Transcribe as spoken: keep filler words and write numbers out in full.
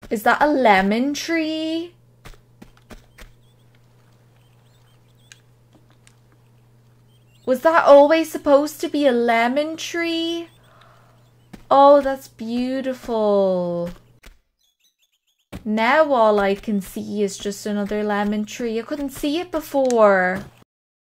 Is that a lemon tree? Was that always supposed to be a lemon tree? Oh, that's beautiful. Now all I can see is just another lemon tree. I couldn't see it before.